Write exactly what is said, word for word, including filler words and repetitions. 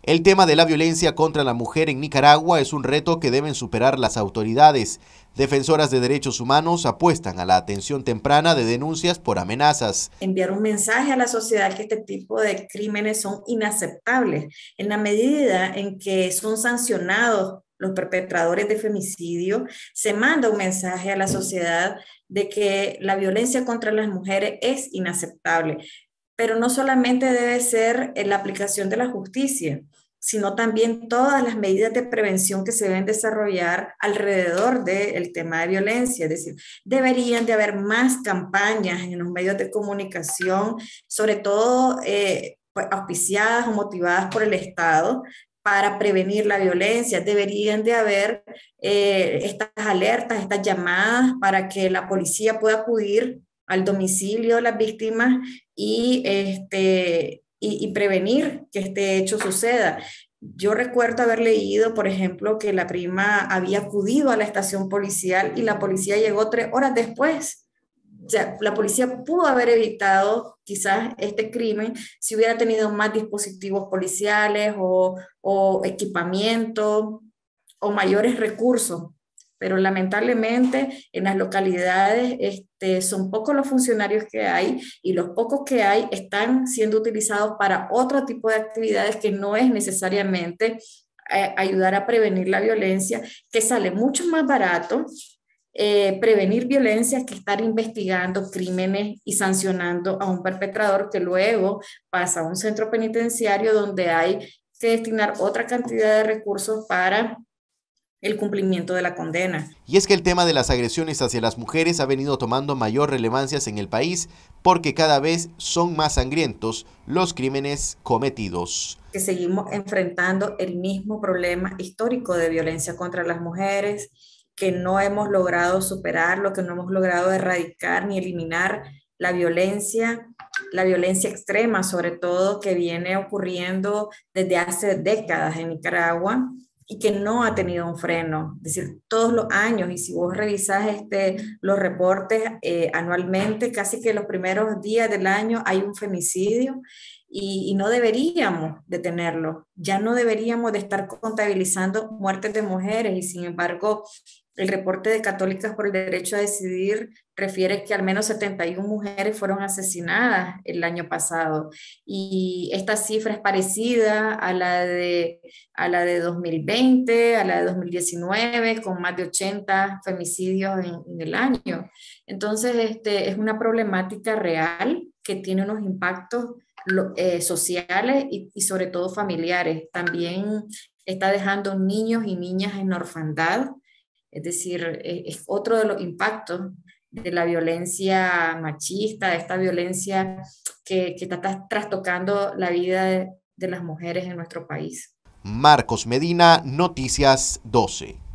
El tema de la violencia contra la mujer en Nicaragua es un reto que deben superar las autoridades. Defensoras de derechos humanos apuestan a la atención temprana de denuncias por amenazas. Enviar un mensaje a la sociedad que este tipo de crímenes son inaceptables. En la medida en que son sancionados los perpetradores de femicidio, se manda un mensaje a la sociedad de que la violencia contra las mujeres es inaceptable. Pero no solamente debe ser en la aplicación de la justicia, sino también todas las medidas de prevención que se deben desarrollar alrededor del tema de violencia. Es decir, deberían de haber más campañas en los medios de comunicación, sobre todo eh, pues, auspiciadas o motivadas por el Estado, para prevenir la violencia. Deberían de haber eh, estas alertas, estas llamadas para que la policía pueda acudir al domicilio de las víctimas y, este, y, y prevenir que este hecho suceda. Yo recuerdo haber leído, por ejemplo, que la prima había acudido a la estación policial y la policía llegó tres horas después. O sea, la policía pudo haber evitado quizás este crimen si hubiera tenido más dispositivos policiales o, o equipamiento o mayores recursos. Pero lamentablemente en las localidades este, son pocos los funcionarios que hay y los pocos que hay están siendo utilizados para otro tipo de actividades que no es necesariamente eh, ayudar a prevenir la violencia, que sale mucho más barato eh, prevenir violencia que estar investigando crímenes y sancionando a un perpetrador que luego pasa a un centro penitenciario donde hay que destinar otra cantidad de recursos para el cumplimiento de la condena. Y es que el tema de las agresiones hacia las mujeres ha venido tomando mayor relevancia en el país porque cada vez son más sangrientos los crímenes cometidos. Que seguimos enfrentando el mismo problema histórico de violencia contra las mujeres, que no hemos logrado superarlo, que no hemos logrado erradicar ni eliminar la violencia, la violencia extrema, sobre todo que viene ocurriendo desde hace décadas en Nicaragua y que no ha tenido un freno, es decir, todos los años, y si vos revisás este, los reportes eh, anualmente, casi que los primeros días del año hay un femicidio y, y no deberíamos detenerlo, ya no deberíamos de estar contabilizando muertes de mujeres y sin embargo el reporte de Católicas por el Derecho a Decidir refiere que al menos setenta y una mujeres fueron asesinadas el año pasado. Y esta cifra es parecida a la de, a la de dos mil veinte, a la de dos mil diecinueve, con más de ochenta femicidios en, en el año. Entonces, este, es una problemática real que tiene unos impactos eh, sociales y, y sobre todo familiares. También está dejando niños y niñas en orfandad. Es decir, es otro de los impactos de la violencia machista, de esta violencia que, que está trastocando la vida de, de las mujeres en nuestro país. Marcos Medina, Noticias doce.